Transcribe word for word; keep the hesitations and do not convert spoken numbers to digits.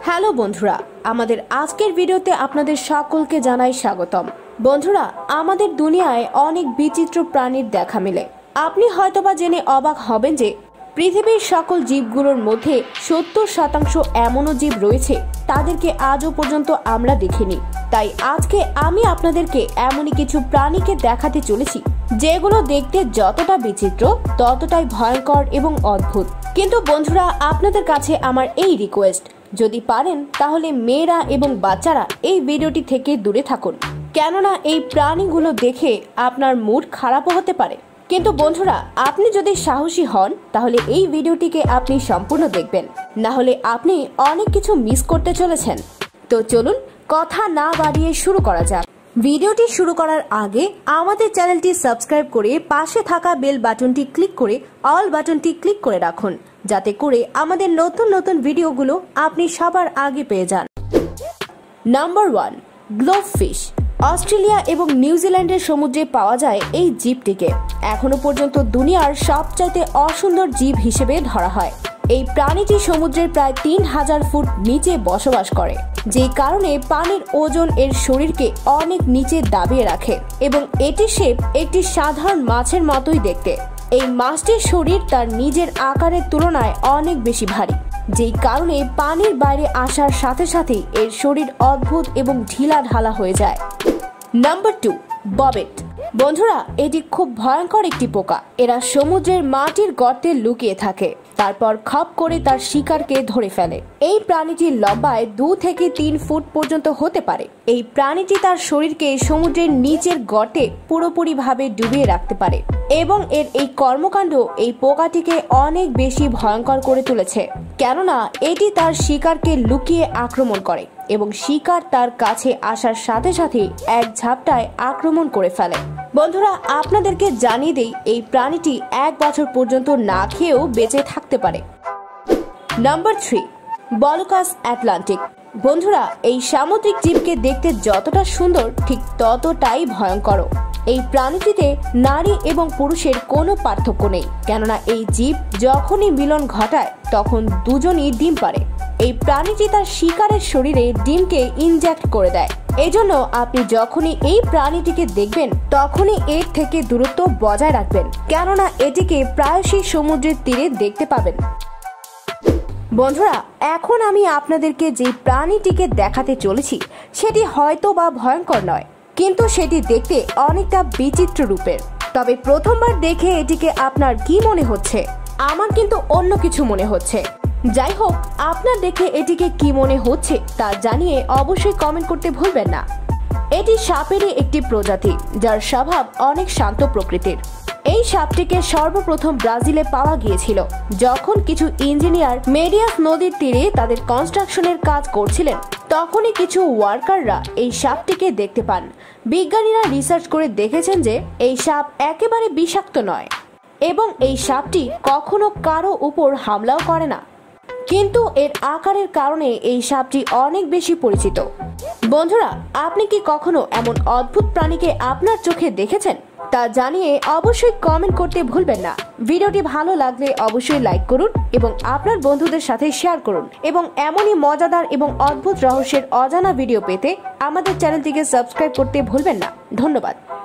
Hello বন্ধুরা, আমাদের আজকের ভিডিওতে আপনাদের সকলকে জানাই স্বাগতম। বন্ধুরা, আমাদের দুনিয়ায় অনেক বিচিত্র প্রাণীর দেখা মেলে। আপনি হয়তোবা জেনে অবাক হবেন যে পৃথিবীর সকল জীবগুলোর মধ্যে সত্তর শতাংশ এমনও জীব রয়েছে তাদেরকে আজও পর্যন্ত আমরা দেখিনি। তাই আজকে আমি আপনাদেরকে এমনই কিছু প্রাণীকে দেখাতে চলেছি যেগুলো দেখতে যতটা বিচিত্র ততটাই ভয়ঙ্কর এবং অদ্ভুত। কিন্তু বন্ধুরা, আপনাদের কাছে আমার এই রিকোয়েস্ট, যদি পারেন তাহলে মেয়েরা এবং বাচ্চারা এই ভিডিওটি থেকে দূরে থাকুন, কেননা এই প্রাণীগুলো দেখে আপনার মুড খারাপও হতে পারে। কিন্তু বন্ধুরা, আপনি যদি সাহসী হন তাহলে এই ভিডিওটিকে আপনি সম্পূর্ণ দেখবেন, না হলে আপনি অনেক কিছু মিস করতে চলেছেন। তো চলুন কথা না বাড়িয়ে শুরু করা যাক। ভিডিওটি শুরু করার আগে আমাদের চ্যানেলটি সাবস্ক্রাইব করে পাশে থাকা বেল বাটনটি ক্লিক করে অল বাটনটি ক্লিক করে রাখুন, যাতে করে আমাদের নতুন নতুন ভিডিওগুলো আপনি সবার আগে পেয়ে যান। Number one, globe fish. Australia এবং নিউজিল্যান্ডের সমুদ্রে পাওয়া যায় এই জীবটিকে। এখনো পর্যন্ত দুনিয়ার সবচাইতে অসুন্দর জীব হিসেবে ধরা হয়। এই প্রাণীটি সমুদ্রের প্রায় তিন হাজার ফুট নিচে বসবাস করে, যে কারণে পানির ওজন এর শরীরকে অনেক নিচে দাবিয়ে রাখে এবং এটির শেপ একটি সাধারণ মাছের মতোই দেখতে। এই মাছটির শরীর তার নিজের আকারের তুলনায় অনেক বেশি ভারী, যেই কারণে পানির বাইরে আসার সাথে সাথেই এর শরীর অদ্ভুত এবং ঢিলা ঢালা হয়ে যায়। Number two, bobbit. বন্ধুরা, এটি খুব ভয়ঙ্কর একটি পোকা। এরা সমুদ্রের মাটির গর্তে লুকিয়ে থাকে, তারপর খপ করে তার শিকারকে ধরে ফেলে। এই প্রাণীটির লম্বায় দু থেকে তিন ফুট পর্যন্ত হতে পারে। এই প্রাণীটি তার শরীরকে সমুদ্রের নিচের গর্তে পুরোপুরি ভাবে ডুবিয়ে রাখতে পারে এবং এর এই কর্মকাণ্ড এই পোকাটিকে অনেক বেশি ভয়ঙ্কর করে তুলেছে, কেননা এটি তার শিকারকে লুকিয়ে আক্রমণ করে এবং শিকার তার কাছে আসার সাথে সাথে এক ঝাপটায় আক্রমণ করে ফেলে। বন্ধুরা, আপনাদেরকে জানিয়ে দেই, এই প্রাণীটি এক বছর পর্যন্ত না খেয়েও বেঁচে থাকতে পারে। নাম্বার থ্রি, বলকাস আটলান্টিক। বন্ধুরা, এই সামুদ্রিক জীবকে দেখতে যতটা সুন্দর ঠিক ততটাই ভয়ঙ্কর। এই প্রাণীটিতে নারী এবং পুরুষের কোনো পার্থক্য নেই, কেননা এই জীব যখনই মিলন ঘটায় তখন দুজনই ডিম পারে। এই প্রাণীটি তার শিকারের শরীরে ডিমকে ইনজেক্ট করে দেয়। এজন্য আপনি যখনই এই প্রাণীটিকে দেখবেন তখনই এর থেকে দূরত্ব বজায় রাখবেন, কেননা এটিকে প্রায়শই সমুদ্রের তীরে দেখতে পাবেন। বন্ধুরা, এখন আমি আপনাদেরকে যে প্রাণীটিকে দেখাতে চলেছি সেটি হয়তো বা ভয়ঙ্কর নয়, কিন্তু সেটি দেখতে অনেকটা বিচিত্র রূপের। তবে প্রথমবার দেখে এটিকে আপনার কি মনে হচ্ছে? আমার কিন্তু অন্য কিছু মনে হচ্ছে। যাই হোক, আপনার দেখে এটিকে কি মনে হচ্ছে তা জানিয়ে অবশ্যই কমেন্ট করতে ভুলবেন না। এটি সাপেরই একটি প্রজাতি, যার স্বভাব অনেক শান্ত প্রকৃতির। এই সাপটিকে সর্বপ্রথম ব্রাজিলে পাওয়া গিয়েছিল, যখন কিছু ইঞ্জিনিয়ার মেডিয়াস নদীর তীরে তাদের কনস্ট্রাকশনের কাজ করছিলেন। তখনই কিছু ওয়ার্কাররা এই সাপটিকে দেখতে পান। বিজ্ঞানীরা রিসার্চ করে দেখেছেন যে এই সাপ একেবারে বিষাক্ত নয় এবং এই সাপটি কখনো কারো উপর হামলাও করে না, কিন্তু এর আকারের কারণে এই সাপটি অনেক বেশি পরিচিত। বন্ধুরা, আপনি কি কখনো এমন অদ্ভুত প্রাণীকে আপনার চোখে দেখেছেন তা জানিয়ে অবশ্যই কমেন্ট করতে ভুলবেন না। ভিডিওটি ভালো লাগলে অবশ্যই লাইক করুন এবং আপনার বন্ধুদের সাথে শেয়ার করুন, এবং এমনই মজাদার এবং অদ্ভুত রহস্যের অজানা ভিডিও পেতে আমাদের চ্যানেলটিকে সাবস্ক্রাইব করতে ভুলবেন না। ধন্যবাদ।